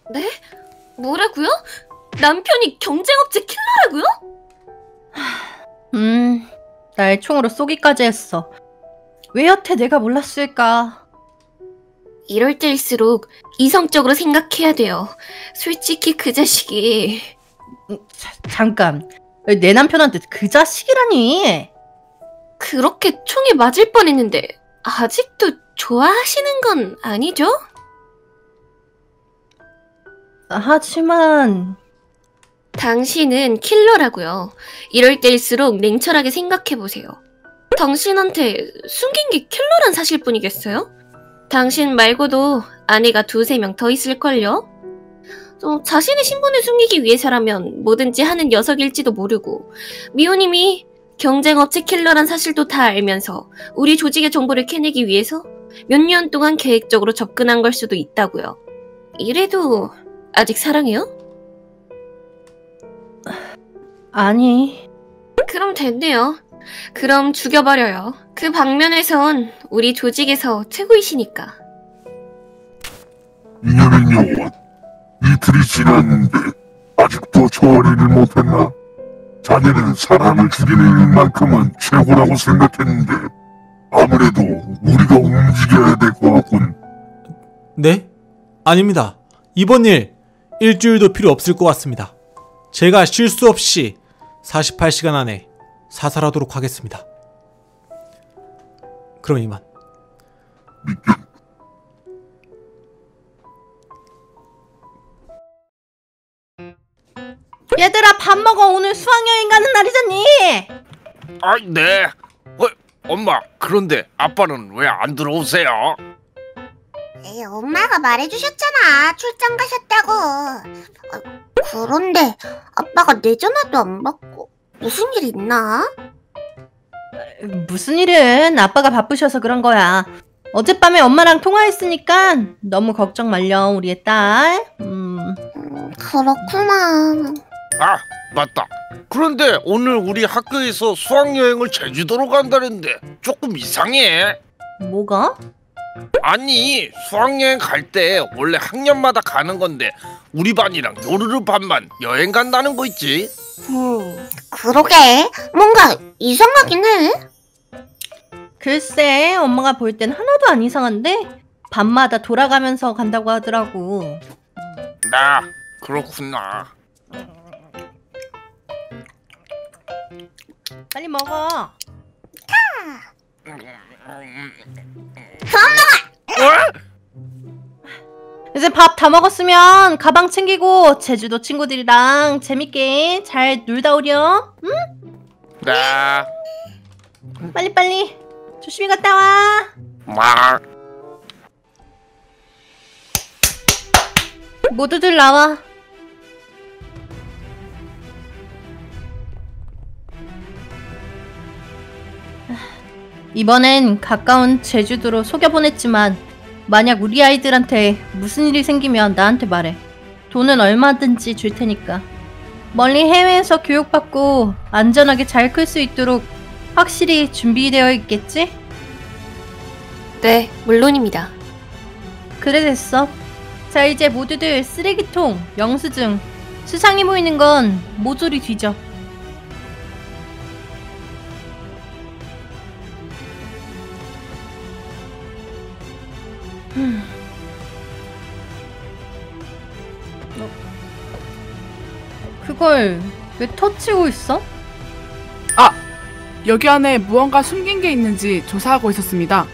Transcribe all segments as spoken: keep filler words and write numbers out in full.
네? 뭐라고요? 남편이 경쟁업체 킬러라고요? 음, 날 총으로 쏘기까지 했어. 왜 여태 내가 몰랐을까? 이럴 때일수록 이성적으로 생각해야 돼요. 솔직히 그 자식이... 음, 자, 잠깐. 내 남편한테 그 자식이라니? 그렇게 총에 맞을 뻔했는데 아직도 좋아하시는 건 아니죠? 하지만... 당신은 킬러라고요. 이럴 때일수록 냉철하게 생각해보세요. 당신한테 숨긴 게 킬러란 사실뿐이겠어요? 당신 말고도 아내가 두세 명 더 있을걸요? 어, 자신의 신분을 숨기기 위해서라면 뭐든지 하는 녀석일지도 모르고 미호님이 경쟁업체 킬러란 사실도 다 알면서 우리 조직의 정보를 캐내기 위해서 몇 년 동안 계획적으로 접근한 걸 수도 있다고요. 이래도 아직 사랑해요? 아니... 그럼 됐네요. 그럼 죽여버려요. 그 방면에선 우리 조직에서 최고이시니까. 이년의 영혼, 이틀이 지났는데 아직도 처리를 못했나? 자네는 사람을 죽이는 일만큼은 최고라고 생각했는데 아무래도 우리가 움직여야 될 것 같군. 네? 아닙니다. 이번 일 일주일도 필요 없을 것 같습니다. 제가 실수 없이 사십팔 시간 안에 사살하도록 하겠습니다. 그럼 이만. 얘들아 밥 먹어. 오늘 수학여행 가는 날이잖니. 아, 네. 어, 엄마, 그런데 아빠는 왜 안 들어오세요? 에이, 엄마가 말해주셨잖아. 출장 가셨다고. 어, 그런데 아빠가 내 전화도 안 받고 무슨 일 있나? 무슨 일은 아빠가 바쁘셔서 그런 거야. 어젯밤에 엄마랑 통화했으니까 너무 걱정 말려 우리의 딸. 음... 음, 그렇구나. 아, 맞다. 그런데 오늘 우리 학교에서 수학여행을 제주도로 간다는데 조금 이상해. 뭐가? 아니, 수학여행 갈 때 원래 학년마다 가는 건데 우리 반이랑 요르르 반만 여행 간다는 거 있지? 음, 그러게. 뭔가 이상하긴 해. 글쎄 엄마가 볼 땐 하나도 안 이상한데 밤마다 돌아가면서 간다고 하더라고. 나, 그렇구나. 빨리 먹어. 이제 밥 다 먹었으면 가방 챙기고 제주도 친구들이랑 재밌게 잘 놀다 오렴. 응? 나, 빨리빨리 조심히 갔다 와. 막. 모두들 나와. 이번엔 가까운 제주도로 속여보냈지만 만약 우리 아이들한테 무슨 일이 생기면 나한테 말해. 돈은 얼마든지 줄 테니까. 멀리 해외에서 교육받고 안전하게 잘 클 수 있도록 확실히 준비되어 있겠지? 네, 물론입니다. 그래 됐어. 자 이제 모두들 쓰레기통, 영수증, 수상해 보이는 건 모조리 뒤져. 음. 어. 그걸 왜 터치고 있어? 아! 여기 안에 무언가 숨긴 게 있는지 조사하고 있었습니다.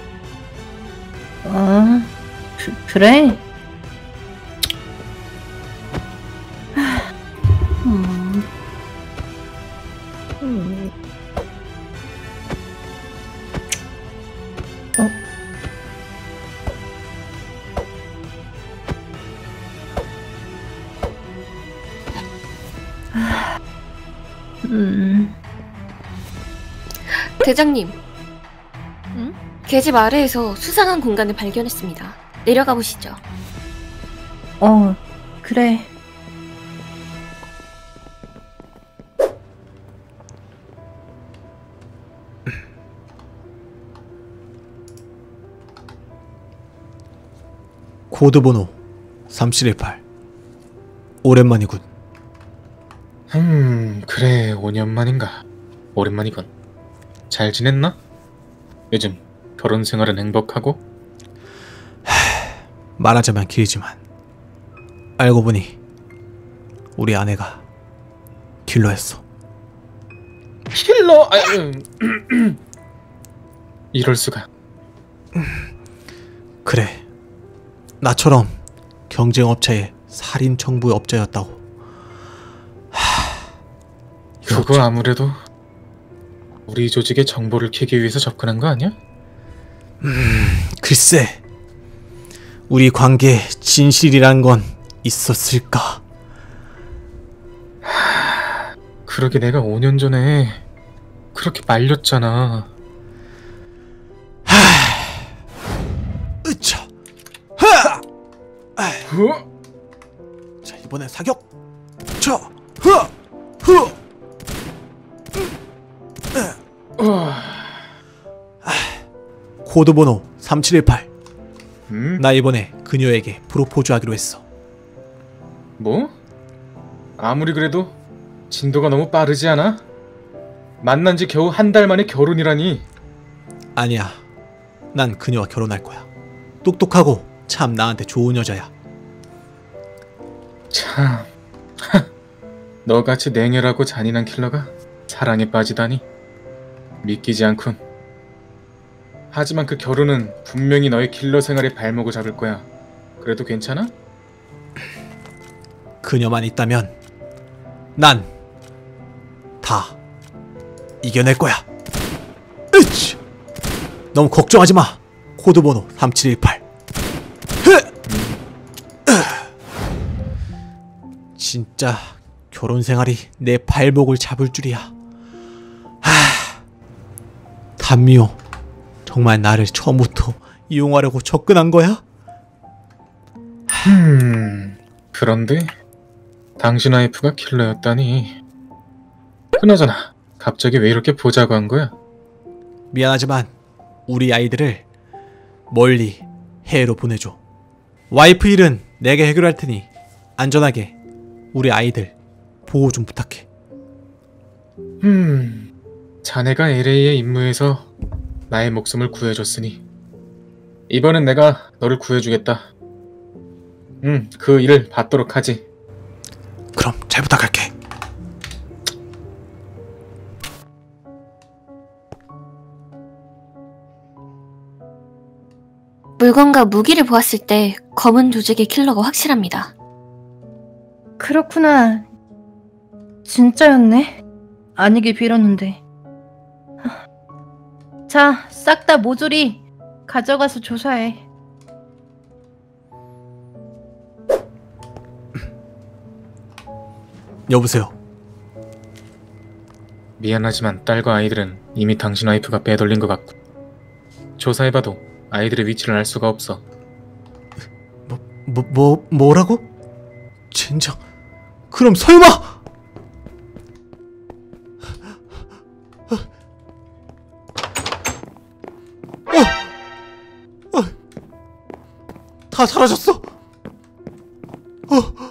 아, 그, 그래? 음. 음. 어? 음. 대장님, 응? 계집 아래에서 수상한 공간을 발견했습니다. 내려가 보시죠. 어, 그래. 코드번호 삼칠일팔. 오랜만이군. 음, 그래, 오 년 만인가. 오랜만이군. 잘 지냈나? 요즘 결혼 생활은 행복하고? 말하자면 길지만 알고 보니 우리 아내가 킬러였어. 킬러? 아, 음, 이럴 수가. 그래, 나처럼 경쟁업체의 살인 청부의 업자였다고. 하... 그거 아무래도 우리 조직의 정보를 캐기 위해서 접근한 거 아니야? 음, 글쎄, 우리 관계에 진실이란 건 있었을까? 하... 그러게 내가 오 년 전에 그렇게 말렸잖아. 하... 으차! 하! 어? 자, 이번엔 사격! 자! 흐! 흐! 어... 코드번호 삼칠일팔. 음? 나 이번에 그녀에게 프로포즈하기로 했어. 뭐? 아무리 그래도 진도가 너무 빠르지 않아? 만난 지 겨우 한 달 만에 결혼이라니. 아니야, 난 그녀와 결혼할 거야. 똑똑하고 참 나한테 좋은 여자야. 참... 너같이 냉혈하고 잔인한 킬러가 사랑에 빠지다니 믿기지 않군. 하지만 그 결혼은 분명히 너의 킬러 생활의 발목을 잡을 거야. 그래도 괜찮아? 그녀만 있다면 난 다 이겨낼 거야. 으치! 너무 걱정하지 마. 코드번호 삼칠일팔. 진짜 결혼 생활이 내 발목을 잡을 줄이야. 하... 단미호, 정말 나를 처음부터 이용하려고 접근한 거야? 음... 그런데 당신 와이프가 킬러였다니. 그나저나 갑자기 왜 이렇게 보자고 한 거야? 미안하지만 우리 아이들을 멀리 해외로 보내줘. 와이프 일은 내가 해결할 테니 안전하게 우리 아이들 보호 좀 부탁해. 음... 자네가 엘에이에 임무해서 나의 목숨을 구해줬으니 이번엔 내가 너를 구해주겠다. 음, 그 일을 받도록 하지. 그럼 잘 부탁할게. 물건과 무기를 보았을 때 검은 조직의 킬러가 확실합니다. 그렇구나. 진짜였네. 아니길 빌었는데. 자, 싹 다 모조리 가져가서 조사해. 여보세요. 미안하지만 딸과 아이들은 이미 당신 와이프가 빼돌린 것 같고 조사해봐도 아이들의 위치를 알 수가 없어. 뭐, 뭐, 뭐, 뭐라고? 젠장. 그럼 설마! 어! 어! 다 사라졌어! 어!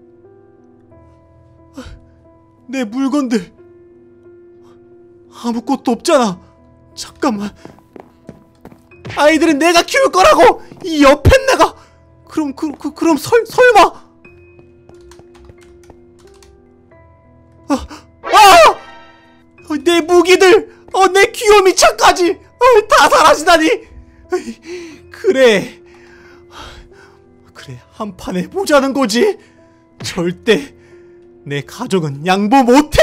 내 물건들 아무것도 없잖아. 잠깐만. 아이들은 내가 키울 거라고! 이 옆엔 내가! 그럼, 그, 그, 그럼 설, 설마! 아! 아! 내 무기들! 어, 내 귀요미 차까지! 어, 다 사라지다니! 그래. 그래, 한 판 해보자는 거지? 절대 내 가족은 양보 못해!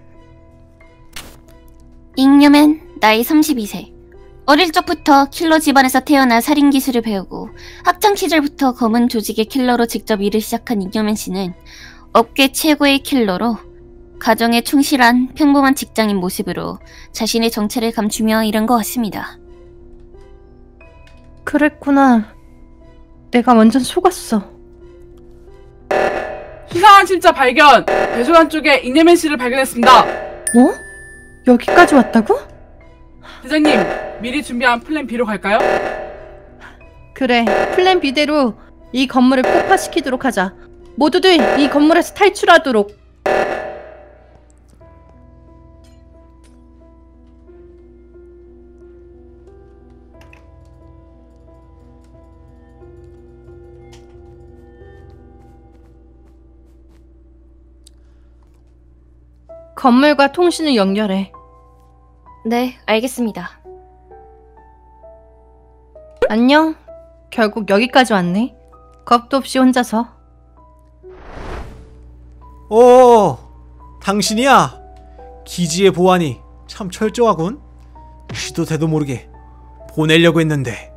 잉여맨, 나이 삼십이 세. 어릴 적부터 킬러 집안에서 태어나 살인 기술을 배우고 학창 시절부터 검은 조직의 킬러로 직접 일을 시작한 잉여맨 씨는 업계 최고의 킬러로 가정에 충실한 평범한 직장인 모습으로 자신의 정체를 감추며 일한 것 같습니다. 그랬구나. 내가 완전 속았어. 수상한 실자 발견! 배수관 쪽에 잉여맨 씨를 발견했습니다. 뭐? 여기까지 왔다고? 대장님, 미리 준비한 플랜 B로 갈까요? 그래, 플랜 B대로 이 건물을 폭파시키도록 하자. 모두들 이 건물에서 탈출하도록. 건물과 통신을 연결해. 네, 알겠습니다. 안녕. 결국 여기까지 왔네. 겁도 없이 혼자서. 오, 당신이야. 기지의 보안이 참 철저하군. 쥐도 새도 모르게 보내려고 했는데.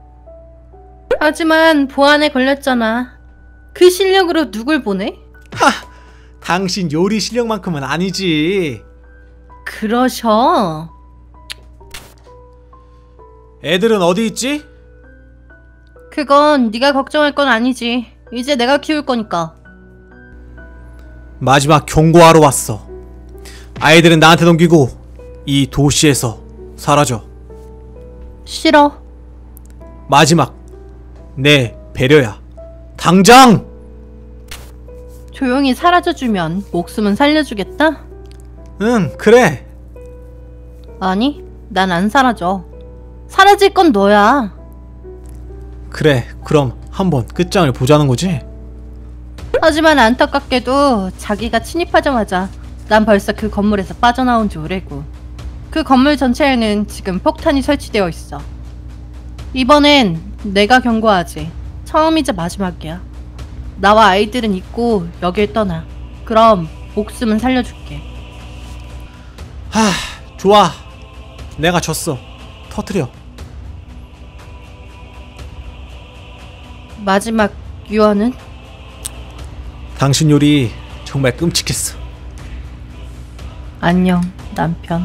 하지만 보안에 걸렸잖아. 그 실력으로 누굴 보내? 하, 당신 요리 실력만큼은 아니지. 그러셔. 애들은 어디 있지? 그건 네가 걱정할 건 아니지. 이제 내가 키울 거니까. 마지막 경고하러 왔어. 아이들은 나한테 넘기고 이 도시에서 사라져. 싫어. 마지막 내 배려야. 당장! 조용히 사라져주면 목숨은 살려주겠다? 응, 그래. 아니, 난 안 사라져. 사라질 건 너야. 그래, 그럼 한번 끝장을 보자는 거지? 하지만 안타깝게도 자기가 침입하자마자 난 벌써 그 건물에서 빠져나온 지 오래고, 그 건물 전체에는 지금 폭탄이 설치되어 있어. 이번엔 내가 경고하지. 처음이자 마지막이야. 나와 아이들은 잊고 여길 떠나. 그럼 목숨은 살려줄게. 하, 좋아. 내가 졌어. 터뜨려. 마지막 유언은? 당신 요리 정말 끔찍했어. 안녕, 남편.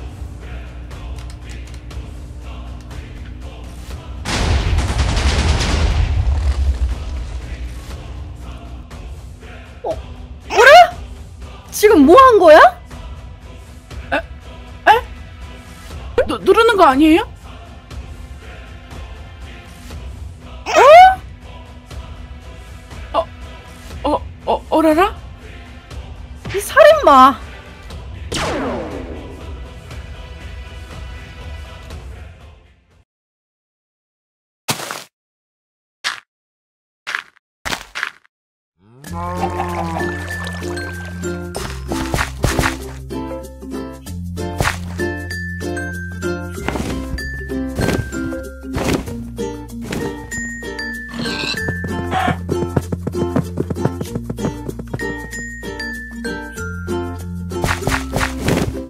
어, 뭐래? 지금 뭐 한 거야? 에? 에? 누, 누르는 거 아니에요? 어? 어? 어? 어라라? 이 살인마! 음.